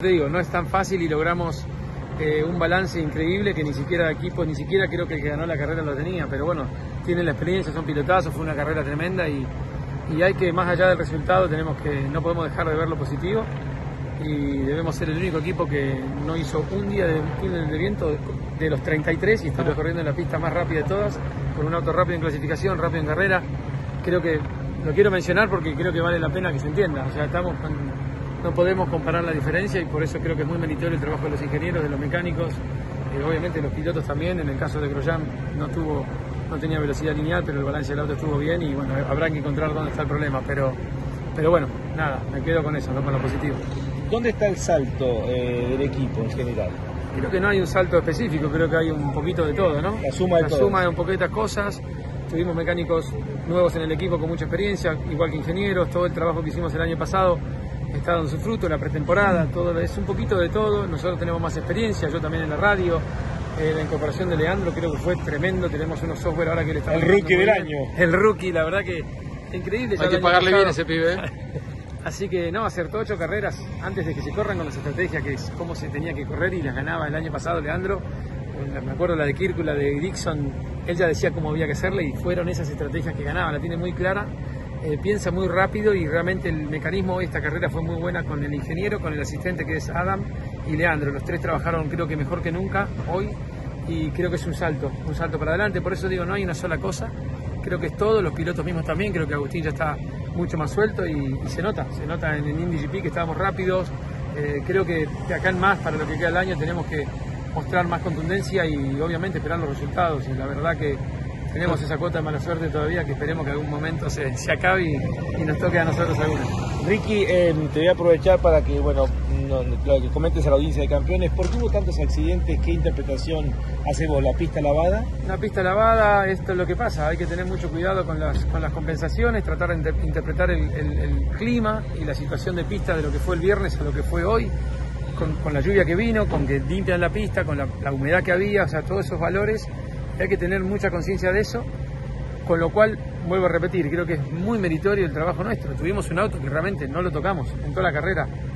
Te digo, no es tan fácil y logramos un balance increíble que ni siquiera el equipo, ni siquiera creo que el que ganó la carrera lo tenía, pero bueno, tienen la experiencia, son pilotazos, fue una carrera tremenda y hay que, más allá del resultado, no podemos dejar de ver lo positivo y debemos ser el único equipo que no hizo un día de túnel de viento de los 33 y estamos corriendo en la pista más rápida de todas, con un auto rápido en clasificación, rápido en carrera. Creo que lo quiero mencionar porque creo que vale la pena que se entienda, o sea, no podemos comparar la diferencia y por eso creo que es muy meritorio el trabajo de los ingenieros, de los mecánicos, obviamente los pilotos también. En el caso de Grosjean no tenía velocidad lineal, pero el balance del auto estuvo bien y bueno, habrá que encontrar dónde está el problema, pero bueno, nada, me quedo con eso, ¿no? Con lo positivo. ¿Dónde está el salto del equipo en general? Creo que no hay un salto específico, creo que hay un poquito de todo, ¿no? La suma de un poquitas cosas. Tuvimos mecánicos nuevos en el equipo con mucha experiencia, igual que ingenieros. Todo el trabajo que hicimos el año pasado está dando su fruto, la pretemporada, todo es un poquito de todo. Nosotros tenemos más experiencia, yo también en la radio. La incorporación de Leandro creo que fue tremendo. Tenemos unos software ahora que le estamos... El rookie del año. El rookie, la verdad que increíble. Hay que pagarle bien a ese pibe, ¿eh? Así que no, acertó 8 carreras antes de que se corran con las estrategias, que es cómo se tenía que correr, y las ganaba el año pasado Leandro. Me acuerdo la de Kirk, la de Dixon, él ya decía cómo había que hacerle y fueron esas estrategias que ganaban. La tiene muy clara, piensa muy rápido y realmente el mecanismo de esta carrera fue muy buena con el ingeniero, con el asistente que es Adam y Leandro. Los tres trabajaron creo que mejor que nunca hoy y creo que es un salto para adelante. Por eso digo, no hay una sola cosa. Creo que es todo, los pilotos mismos también, creo que Agustín ya está mucho más suelto y se nota en el Indy GP que estábamos rápidos. Creo que de acá en más, para lo que queda del año, tenemos que mostrar más contundencia y obviamente esperar los resultados. Y la verdad que tenemos esa cuota de mala suerte todavía, que esperemos que algún momento se acabe y nos toque a nosotros alguna. Ricky, te voy a aprovechar para que, bueno, lo que comentes a la audiencia de Campeones. ¿Por qué hubo tantos accidentes? ¿Qué interpretación hace vos? ¿La pista lavada? La pista lavada, esto es lo que pasa. Hay que tener mucho cuidado con las compensaciones, tratar de interpretar el clima y la situación de pista de lo que fue el viernes a lo que fue hoy, con la lluvia que vino, con que limpian la pista, con la humedad que había, o sea, todos esos valores. Hay que tener mucha conciencia de eso, con lo cual, vuelvo a repetir, creo que es muy meritorio el trabajo nuestro. Tuvimos un auto que realmente no lo tocamos en toda la carrera.